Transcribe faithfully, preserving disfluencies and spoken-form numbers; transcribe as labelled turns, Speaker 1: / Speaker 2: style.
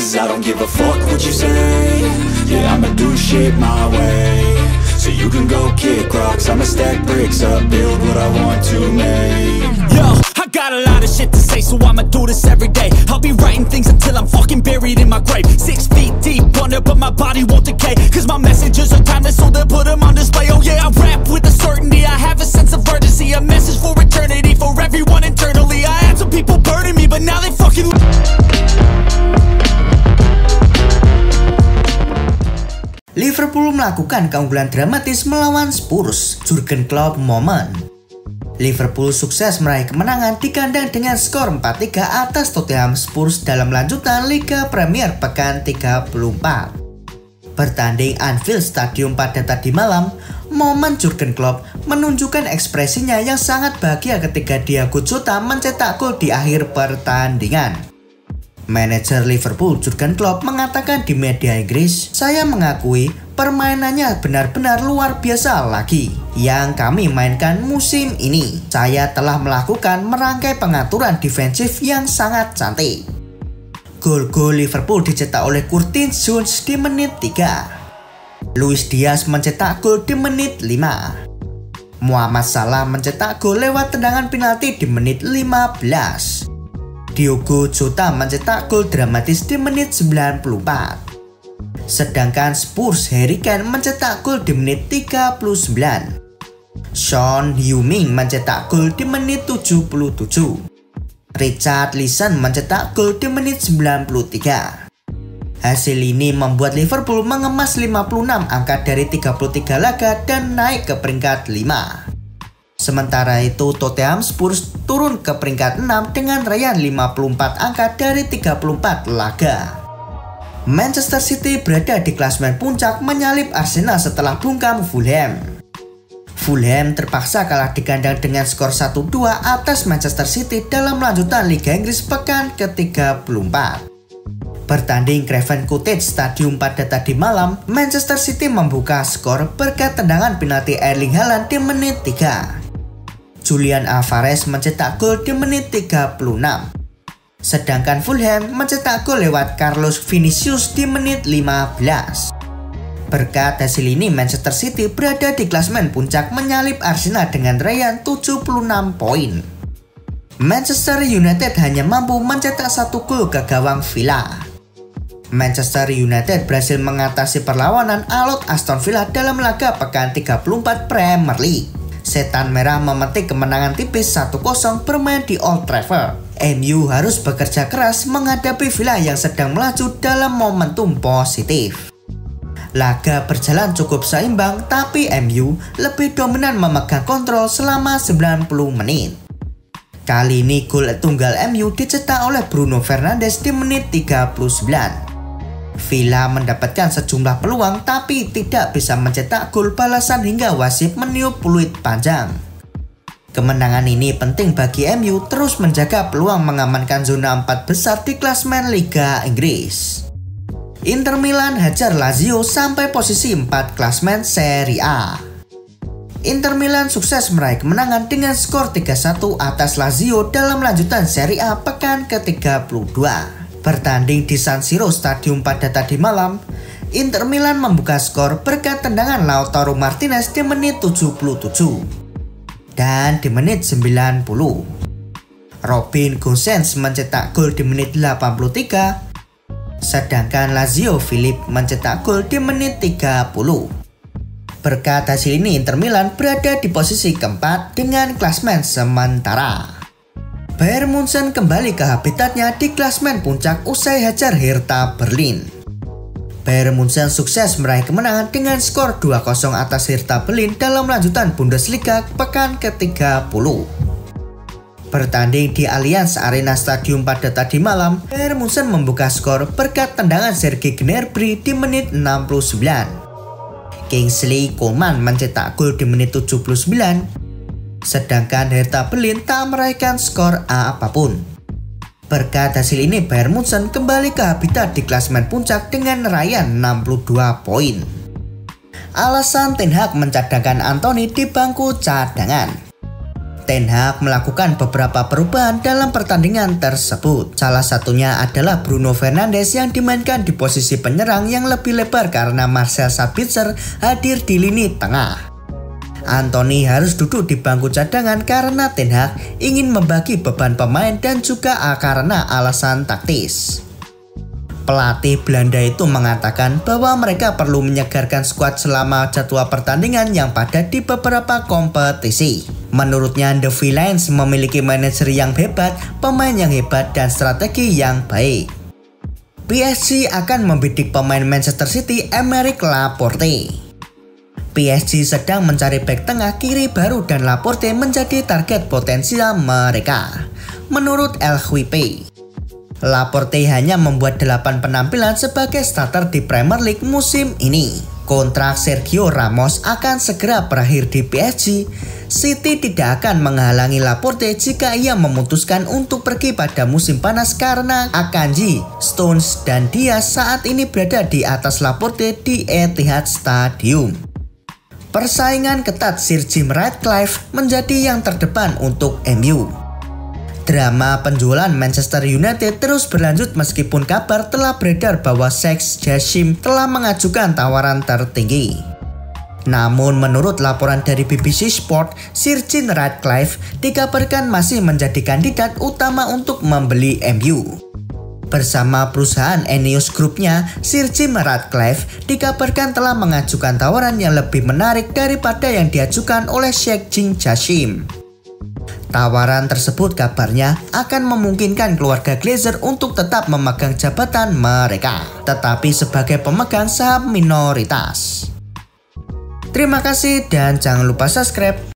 Speaker 1: Cause I don't give a fuck what you say. Yeah, I'ma do shit my way. So you can go kick rocks, I'ma stack bricks up, build what I want to make.
Speaker 2: Yo, I got a lot of shit to say, so I'ma do this every day. I'll be writing things until I'm fucking buried in my grave. Six feet deep under, but my body won't decay. Cause my messages are timeless, so they'll put them on display. Oh yeah, I rap with a certainty, I have a sense of urgency. A message for eternity, for everyone internally. I had some people burning me, but now they fucking...
Speaker 3: Liverpool melakukan keunggulan dramatis melawan Spurs, Jurgen Klopp moment. Liverpool sukses meraih kemenangan di kandang dengan skor empat tiga atas Tottenham Spurs dalam lanjutan Liga Premier pekan tiga puluh empat. Bertanding Anfield Stadium pada tadi malam, momen Jurgen Klopp menunjukkan ekspresinya yang sangat bahagia ketika Diogo Jota mencetak gol di akhir pertandingan. Manajer Liverpool Jurgen Klopp mengatakan di media Inggris, "Saya mengakui permainannya benar-benar luar biasa lagi yang kami mainkan musim ini. Saya telah melakukan merangkai pengaturan defensif yang sangat cantik." Gol-gol Liverpool dicetak oleh Curtis Jones di menit tiga. Luis Diaz mencetak gol di menit lima. Muhammad Salah mencetak gol lewat tendangan penalti di menit lima belas. Diogo Jota mencetak gol dramatis di menit sembilan puluh empat. Sedangkan Spurs Harry Kane mencetak gol di menit tiga puluh sembilan. Son Heung-min mencetak gol di menit tujuh puluh tujuh. Richarlison mencetak gol di menit sembilan puluh tiga. Hasil ini membuat Liverpool mengemas lima puluh enam angka dari tiga puluh tiga laga dan naik ke peringkat lima. Sementara itu Tottenham Spurs turun ke peringkat enam dengan raihan lima puluh empat angka dari tiga puluh empat laga. Manchester City berada di klasemen puncak menyalip Arsenal setelah bungkam Fulham. Fulham terpaksa kalah di kandang dengan skor satu dua atas Manchester City dalam lanjutan Liga Inggris pekan ke tiga puluh empat. Bertanding Craven Cottage Stadium pada tadi malam, Manchester City membuka skor berkat tendangan penalti Erling Haaland di menit tiga. Julian Alvarez mencetak gol di menit tiga puluh enam. Sedangkan Fulham mencetak gol lewat Carlos Vinicius di menit lima belas. Berkat hasil ini Manchester City berada di klasemen puncak menyalip Arsenal dengan raihan tujuh puluh enam poin. Manchester United hanya mampu mencetak satu gol ke gawang Villa. Manchester United berhasil mengatasi perlawanan alot Aston Villa dalam laga pekan tiga puluh empat Premier League. Setan Merah memetik kemenangan tipis satu kosong bermain di Old Trafford. M U harus bekerja keras menghadapi Villa yang sedang melaju dalam momentum positif. Laga berjalan cukup seimbang, tapi M U lebih dominan memegang kontrol selama sembilan puluh menit. Kali ini gol tunggal M U dicetak oleh Bruno Fernandes di menit tiga puluh sembilan. Villa mendapatkan sejumlah peluang tapi tidak bisa mencetak gol balasan hingga wasit meniup peluit panjang. Kemenangan ini penting bagi M U terus menjaga peluang mengamankan zona empat besar di klasemen Liga Inggris. Inter Milan hajar Lazio sampai posisi empat klasemen Serie A. Inter Milan sukses meraih kemenangan dengan skor tiga satu atas Lazio dalam lanjutan Serie A pekan ke tiga puluh dua. Bertanding di San Siro Stadium pada tadi malam, Inter Milan membuka skor berkat tendangan Lautaro Martinez di menit tujuh puluh tujuh dan di menit sembilan puluh. Robin Gosens mencetak gol di menit delapan puluh tiga, sedangkan Lazio Philipp mencetak gol di menit tiga puluh. Berkat hasil ini Inter Milan berada di posisi keempat dengan klasemen sementara. Bayern Munchen kembali ke habitatnya di klasemen puncak usai hajar Hertha Berlin. Bayern Munchen sukses meraih kemenangan dengan skor dua kosong atas Hertha Berlin dalam lanjutan Bundesliga pekan ke tiga puluh. Bertanding di Allianz Arena Stadium pada tadi malam, Bayern Munchen membuka skor berkat tendangan Sergei Gnabry di menit enam puluh sembilan. Kingsley Coman mencetak gol di menit tujuh puluh sembilan. Sedangkan Hertha Berlin tak meraihkan skor apapun. Berkat hasil ini Bayern Munchen kembali ke habitat di klasemen puncak dengan raihan enam puluh dua poin. Alasan Ten Hag mencadangkan Anthony di bangku cadangan. Ten Hag melakukan beberapa perubahan dalam pertandingan tersebut. Salah satunya adalah Bruno Fernandes yang dimainkan di posisi penyerang yang lebih lebar karena Marcel Sabitzer hadir di lini tengah. Anthony harus duduk di bangku cadangan karena Ten Hag ingin membagi beban pemain dan juga karena alasan taktis. Pelatih Belanda itu mengatakan bahwa mereka perlu menyegarkan skuad selama jadwal pertandingan yang padat di beberapa kompetisi. Menurutnya, The Villains memiliki manajer yang hebat, pemain yang hebat, dan strategi yang baik. P S G akan membidik pemain Manchester City Aymeric Laporte. P S G sedang mencari bek tengah kiri baru dan Laporte menjadi target potensial mereka. Menurut El Huipe, Laporte hanya membuat delapan penampilan sebagai starter di Premier League musim ini. Kontrak Sergio Ramos akan segera berakhir di P S G. City tidak akan menghalangi Laporte jika ia memutuskan untuk pergi pada musim panas karena Akanji, Stones, dan Diaz saat ini berada di atas Laporte di Etihad Stadium. Persaingan ketat Sir Jim Ratcliffe menjadi yang terdepan untuk M U. Drama penjualan Manchester United terus berlanjut meskipun kabar telah beredar bahwa Sheikh Jassim telah mengajukan tawaran tertinggi. Namun menurut laporan dari B B C Sport, Sir Jim Ratcliffe dikabarkan masih menjadi kandidat utama untuk membeli M U. Bersama perusahaan Eneos Group-nya, Sir Jim Ratcliffe dikabarkan telah mengajukan tawaran yang lebih menarik daripada yang diajukan oleh Sheikh Jassim. Tawaran tersebut kabarnya akan memungkinkan keluarga Glazer untuk tetap memegang jabatan mereka, tetapi sebagai pemegang saham minoritas. Terima kasih dan jangan lupa subscribe.